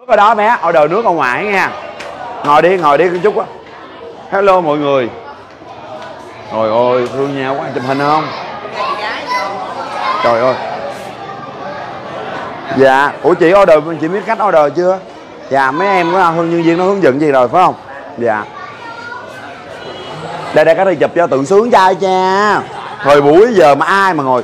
Nước ở đó bé, order nước ở ngoài nha. Ngồi đi một chút á. Hello mọi người. Trời ơi, thương nhau quá, chụp hình không? Trời ơi. Dạ, ủa chị order, chị biết cách order chưa? Dạ, mấy em có nhân viên nó hướng dẫn gì rồi phải không? Dạ. Đây đây, cái này chụp cho tự sướng trai cha. Thời buổi giờ mà ai mà ngồi.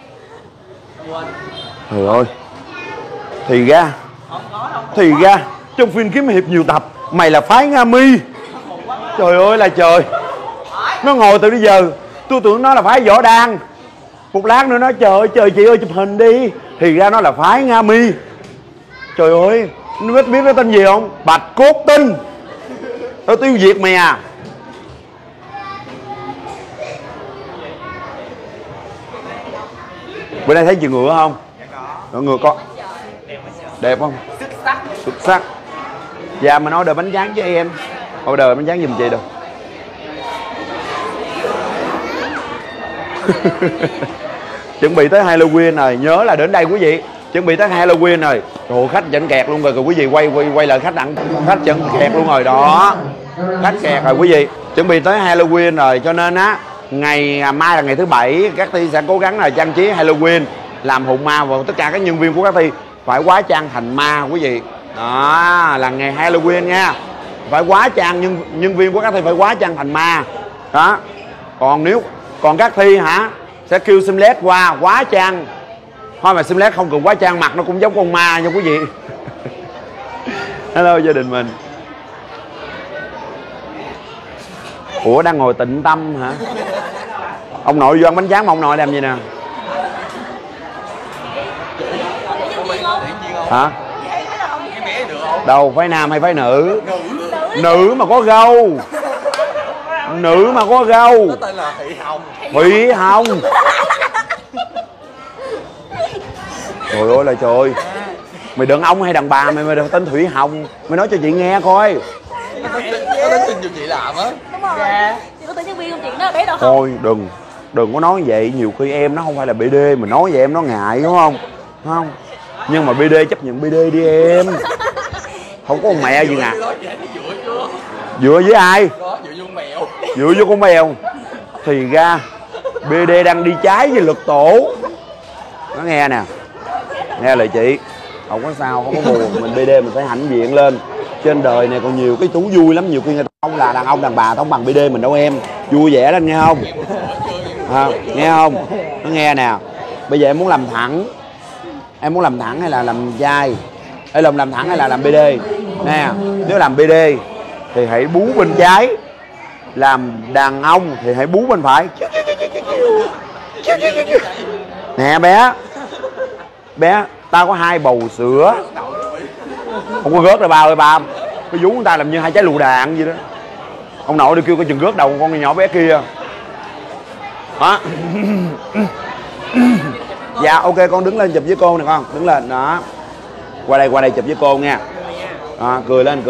Trời ơi. Thì ra trong phim kiếm hiệp nhiều tập mày là phái Nga Mi. Trời ơi là trời. Nó ngồi từ bây giờ tôi tưởng nó là phái Võ Đan. Một lát nữa nó trời ơi chị ơi chụp hình đi. Thì ra nó là phái Nga Mi. Trời ơi, nó biết nó tên gì không? Bạch Cốt Tinh. Tao tiêu diệt mày à. Bữa nay thấy chị ngựa không? Ngựa có đẹp không? Xuất sắc. Dạ mình order bánh tráng cho em. Order bánh tráng giùm chị được. Chuẩn bị tới Halloween rồi, nhớ là đến đây quý vị. Chuẩn bị tới Halloween rồi. Trời, khách dẫn kẹt luôn rồi quý vị, quay lại khách đặng. Khách dẫn kẹt luôn rồi đó. Khách kẹt rồi quý vị. Chuẩn bị tới Halloween rồi cho nên á, ngày mai là ngày thứ Bảy, các Ti sẽ cố gắng là trang trí Halloween, làm hồn ma, và tất cả các nhân viên của các Ti phải hóa trang thành ma quý vị. Đó là ngày Halloween nha. Phải hóa trang, nhân viên của các Thi phải hóa trang thành ma. Đó. Còn các Thi hả, sẽ kêu Simlet qua hóa trang. Thôi mà Simlet không cần hóa trang, mặt nó cũng giống con ma nha quý vị. Hello gia đình mình. Ủa đang ngồi tịnh tâm hả? Ông nội vô ăn bánh tráng mà ông nội làm gì nè? Hả? Đâu, phái nam hay phái nữ? Nữ mà có gâu. Nữ mà có gâu. Nó tên là Thị Hồng. Thị Hồng. Trời ơi là trời. Mày đàn ông hay đàn bà mày đừng tên Thủy Hồng. Mày nói cho chị nghe coi. Nó đến xin cho chị làm á. Đúng rồi. Chị có tên nhân viên không chị? Nó là bé đâu không? Thôi đừng có nói vậy. Nhiều khi em nó không phải là BD. Mình nói vậy em nó ngại đúng không? Không. Nhưng mà BD chấp nhận BD đi em. Không có con mẹ gì nè. Dựa với ai? Dựa vô con mèo. Dựa vô con mèo. Thì ra BD đang đi trái với luật tổ. Nó nghe nè. Nghe lời chị. Không có sao, không có buồn. Mình BD mình phải hãnh diện lên. Trên đời này còn nhiều cái thú vui lắm. Nhiều khi người ta không là đàn ông đàn bà không bằng BD mình đâu em. Vui vẻ lên nghe không? Nghe không? Nó nghe nè. Bây giờ em muốn làm thẳng. Em muốn làm thẳng hay là làm dai? Hay làm thẳng hay là làm BD? Nè, nếu làm BD thì hãy bú bên trái. Làm đàn ông thì hãy bú bên phải. Nè bé. Bé, tao có 2 bầu sữa. Không có rớt rồi ba ơi ba. Cái vú người ta làm như 2 trái lựu đạn vậy đó. Ông nội đi kêu coi chừng rớt đầu con nhỏ bé kia. Hả? Dạ ok con đứng lên chụp với cô nè con. Đứng lên đó. Qua đây chụp với cô nha. À, cười lên.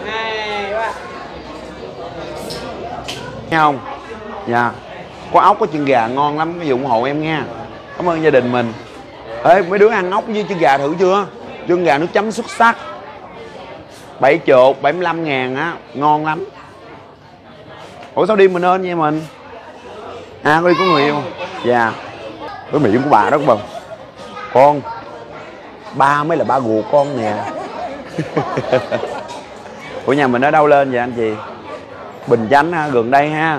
Nghe không? Dạ. Có ốc có chân gà ngon lắm, cái ủng hộ em nha. Cảm ơn gia đình mình. Ê mấy đứa ăn ốc với chân gà thử chưa? Chân gà nước chấm xuất sắc. 7 chột 75.000 á, ngon lắm. Ủa sao đi mình nên vậy mình? À có đi có người yêu không? Dạ. Cái miệng của bà đó không? Con ba mới là ba ruột con nè. Ủa nhà mình ở đâu lên vậy anh chị? Bình Chánh ha, gần đây ha.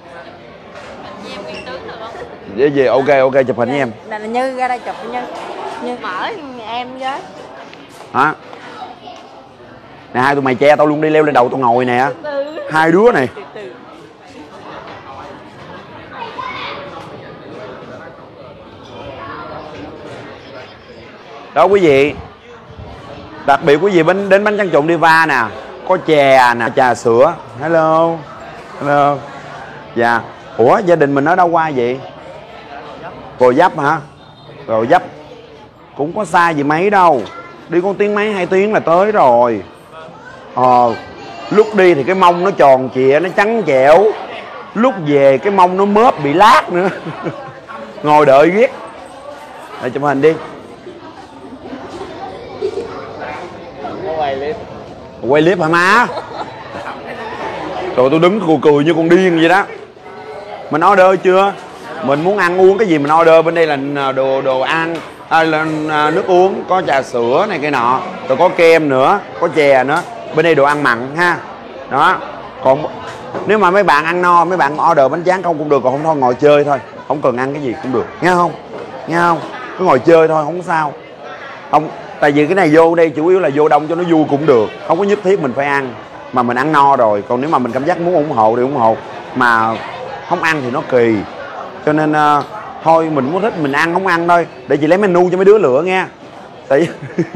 Về gì? Ok chụp hình với em. Là Như ra đây chụp Như mở em với. Hả? Nè hai tụi mày che tao luôn đi, leo lên đầu tao ngồi nè. Hai đứa này. Đó quý vị. Đặc biệt quý vị đến bánh tráng trộn Diva nè. Có chè nè, trà sữa. Hello. Dạ. Ủa gia đình mình ở đâu qua vậy? Gò Vấp hả? Gò Vấp cũng có xa gì mấy đâu. Đi con tiếng mấy 2 tiếng là tới rồi. Lúc đi thì cái mông nó tròn trịa, nó trắng trẻo. Lúc về cái mông nó mớp bị lát nữa. Ngồi đợi ghét. Để chụp hình đi. Quay clip hả má? Rồi tôi đứng cười cười như con điên vậy đó. Mình order chưa? Mình muốn ăn uống cái gì mình order. Bên đây là đồ ăn, nước uống, có trà sữa này cái nọ, rồi có kem nữa, có chè nữa. Bên đây đồ ăn mặn ha. Đó. Còn nếu mà mấy bạn ăn no, mấy bạn order bánh tráng không cũng được, còn không thôi ngồi chơi thôi, không cần ăn cái gì cũng được, nghe không? Nghe không? Cứ ngồi chơi thôi, không sao. Không, tại vì cái này vô đây chủ yếu là vô đông cho nó vui cũng được, không có nhất thiết mình phải ăn, mà mình ăn no rồi. Còn nếu mà mình cảm giác muốn ủng hộ thì ủng hộ, mà không ăn thì nó kỳ. Cho nên thôi mình muốn thích mình ăn, không ăn thôi, để chị lấy menu cho mấy đứa lựa nghe. Tại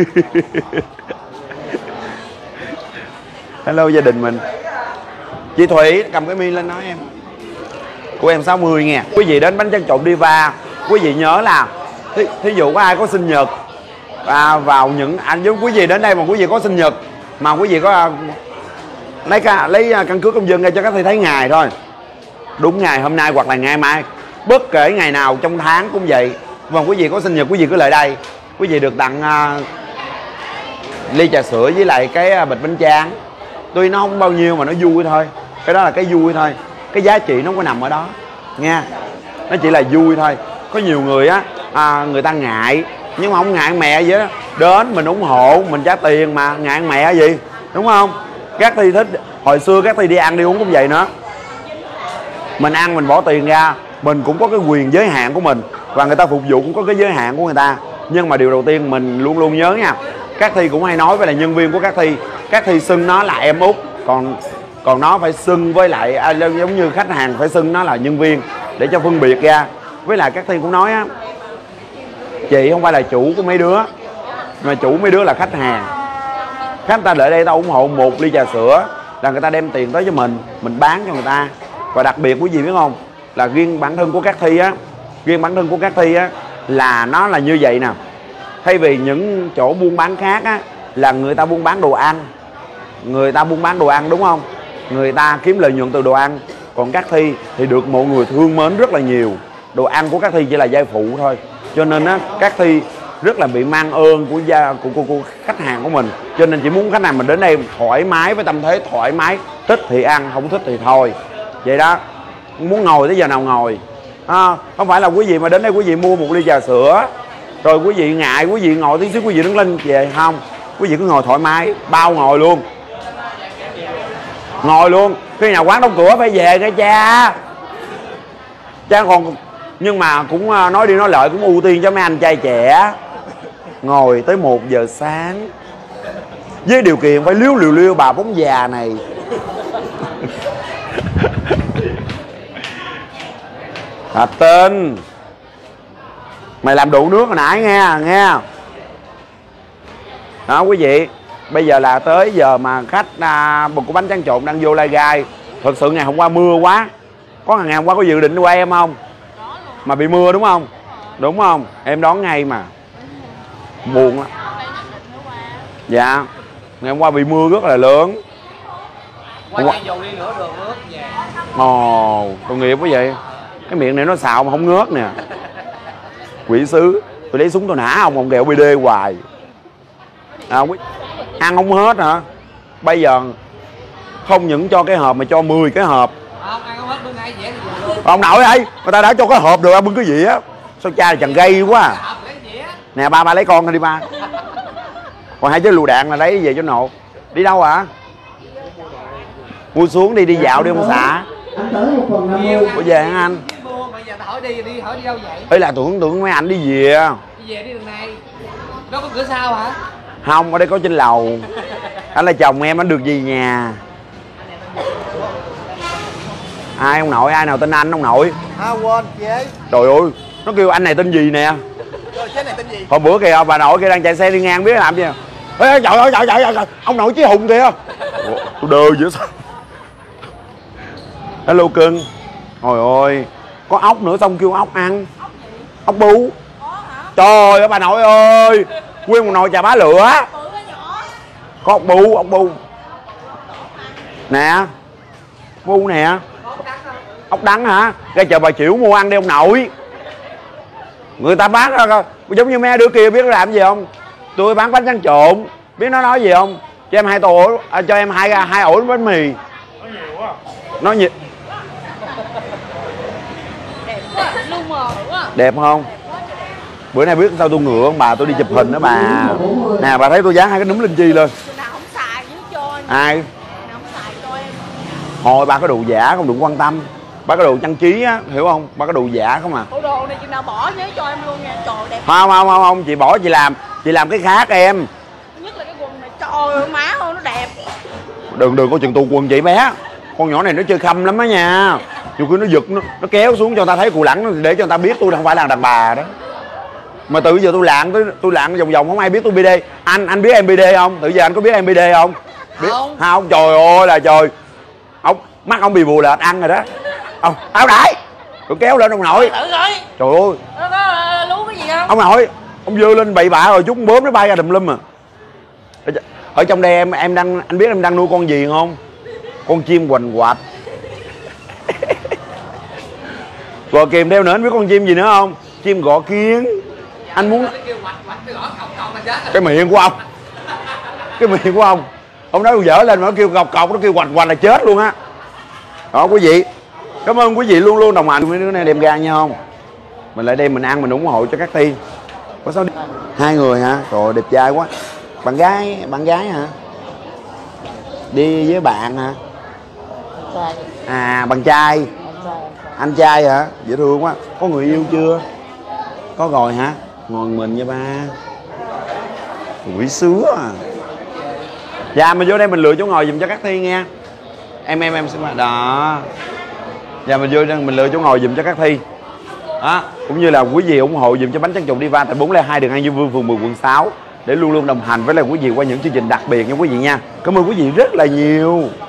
hello gia đình mình. Chị Thủy cầm cái mi lên nói em. Của em 60 nghe. Quý vị đến bánh tráng trộn Diva, quý vị nhớ là thí dụ có ai có sinh nhật vào những anh với quý vị đến đây mà quý vị có sinh nhật mà quý vị có lấy căn cước công dân ra cho các thầy thấy ngày thôi, đúng ngày hôm nay hoặc là ngày mai, bất kể ngày nào trong tháng cũng vậy. Và quý vị có sinh nhật quý vị cứ lại đây, quý vị được tặng ly trà sữa với lại cái bịch bánh tráng. Tuy nó không bao nhiêu mà nó vui thôi, cái đó là cái vui thôi, cái giá trị nó không có nằm ở đó nha, nó chỉ là vui thôi. Có nhiều người á người ta ngại, nhưng mà không ngại mẹ gì đó, đến mình ủng hộ, mình trả tiền mà ngại mẹ gì, đúng không? Các Thi thích, hồi xưa các Thi đi ăn đi uống cũng vậy nữa, mình ăn mình bỏ tiền ra, mình cũng có cái quyền giới hạn của mình, và người ta phục vụ cũng có cái giới hạn của người ta. Nhưng mà điều đầu tiên mình luôn luôn nhớ nha, các Thi cũng hay nói với là nhân viên của các Thi xưng nó là em út, còn nó phải xưng với lại giống như khách hàng phải xưng nó là nhân viên để cho phân biệt ra. Với lại các Thi cũng nói á, chị không phải là chủ của mấy đứa, mà chủ mấy đứa là khách hàng. Khách ta đợi đây ta ủng hộ một ly trà sữa là người ta đem tiền tới cho mình bán cho người ta. Và đặc biệt quý vị biết không, là riêng bản thân của các Thi á, là nó là như vậy nè. Thay vì những chỗ buôn bán khác á, là người ta buôn bán đồ ăn, đúng không, người ta kiếm lợi nhuận từ đồ ăn. Còn các Thi thì được mọi người thương mến rất là nhiều. Đồ ăn của các Thi chỉ là giai phụ thôi, cho nên á các Thi rất là bị mang ơn của khách hàng của mình. Cho nên chỉ muốn khách hàng mình đến đây thoải mái, với tâm thế thoải mái, thích thì ăn, không thích thì thôi, vậy đó. Muốn ngồi tới giờ nào ngồi, không phải là quý vị mà đến đây quý vị mua một ly trà sữa rồi quý vị ngại, quý vị ngồi tí xíu quý vị đứng lên về, không. Quý vị cứ ngồi thoải mái, bao ngồi luôn. Khi nào quán đóng cửa phải về cái cha còn. Nhưng mà cũng nói đi nói lại cũng ưu tiên cho mấy anh trai trẻ ngồi tới 1 giờ sáng, với điều kiện phải liêu bà bóng già này. Tên mày làm đủ nước hồi nãy nghe. Đó quý vị, bây giờ là tới giờ mà khách của bánh tráng trộn đang vô lai gai. Thật sự ngày hôm qua mưa quá. Ngày hôm qua có dự định đi qua em không? Mà bị mưa đúng không? Đúng không? Em đón ngay mà. Buồn á. Dạ. Ngày hôm qua bị mưa rất là lớn. Ồ, tội nghiệp quá vậy. Cái miệng này nó xạo mà không ngớt nè. Quỷ sứ. Tôi lấy súng tôi nã ông kẹo BD hoài. Ăn không hết hả? Bây giờ không những cho cái hộp mà cho 10 cái hộp. Ông nội ơi, người ta đã cho cái hộp được bưng cái gì á. Sao cha chẳng gây quá nè. Ba lấy con đi ba. Còn 2 trái lựu đạn là lấy về cho nộ. Đi đâu hả? Mua xuống đi dạo đi ông xã. Có về hả anh? Ấy là tưởng mấy anh đi về. Đi đường này. Nó có cửa sau hả? Không, ở đây có trên lầu. Anh là chồng em, anh được về nhà. Ai ông nội, ai nào tên anh ông nội? Quên chị ấy. Trời ơi, nó kêu anh này tên gì nè. Rồi chế này tên gì? Hôm bữa kìa bà nội kia đang chạy xe đi ngang biết làm gì. Ê, trời ơi, ông nội Chí Hùng kìa. Tôi đơ dữ sao. Hello cưng. Trời ơi, có ốc nữa, xong kêu ốc ăn. Ốc bu. Trời ơi bà nội ơi, nguyên một nồi chà bá lửa. Có ốc bu. Nè. Bu nè. Ốc đắng hả? Ra chờ bà Chiểu mua ăn đi ông nội. Người ta bán ra giống như mấy đứa kia biết nó làm gì không? Tôi bán bánh tráng trộn, biết nó nói gì không? Cho em 2 tô ổ, cho em hai ổ bánh mì. Nó nhiều quá. Nó nhiều. Đẹp quá, lu mờ quá. Đẹp không? Bữa nay biết sao tôi ngựa ông bà, tôi đi chụp hình đó bà. Nè bà thấy tôi dán 2 cái núm linh chi lên. Chừng nào không xài với cho anh. Ai? Nào không xài cho em. Thôi ba cái đồ giả không đừng quan tâm. Ba cái đồ trang trí á, hiểu không? Ba cái đồ giả không à. Bộ đồ này chừng nào bỏ nhớ cho em luôn nha. Trời đẹp. Không, chị bỏ chị làm cái khác em. Nhất là cái quần này trời ơi má ơi nó đẹp. Đừng có chừng tù quần chị bé. Con nhỏ này nó chơi khăm lắm á nha. Nhiều khi nó giật nó kéo xuống cho người ta thấy cù lẳng để cho người ta biết tôi không phải là đàn bà đó. Mà từ giờ tôi lạng vòng vòng không ai biết tôi BD. Anh biết em BD không? Từ giờ anh có biết em BD không? Biết không? Trời ơi là trời. Ông mắt ông bị bù lệch ăn rồi đó. Ông áo đãi. Tôi kéo lên ông nội. Tự rồi. Trời ơi. Nó có lú cái gì không? Ông nội, ông dơ lên bậy bạ rồi chút bướm nó bay ra đùm lum à. Ở trong đây anh biết em đang nuôi con gì không? Con chim hoành hoạch. Rồi kèm theo nữa anh biết con chim gì nữa không? Chim gọ kiến. Anh muốn cái miệng của ông. Cái miệng của ông. Ông nói dở lên mà nó kêu cọc nó kêu hoành hoạch là chết luôn á. Đó quý vị. Cảm ơn quý vị luôn luôn đồng hành với đứa này đem ra nha không? Mình lại đây mình ăn mình ủng hộ cho các Thi. Có sao đi? 2 người hả? Trời đẹp trai quá. Bạn gái hả? Đi với bạn hả? À bạn trai. Anh trai hả? Dễ thương quá. Có người yêu chưa? Có rồi hả? Ngồi mình nha ba. Quỷ sứa à. Dạ mình vô đây mình lựa chỗ ngồi giùm cho các Thi nha. Em xin mà đó. Dạ mình vô đây mình lựa chỗ ngồi giùm cho các Thi. Đó, cũng như là quý vị ủng hộ giùm cho bánh tráng trộn Diva tại 402 đường An Dương Vương phường 10 quận 6 để luôn luôn đồng hành với lại quý vị qua những chương trình đặc biệt nha quý vị nha. Cảm ơn quý vị rất là nhiều.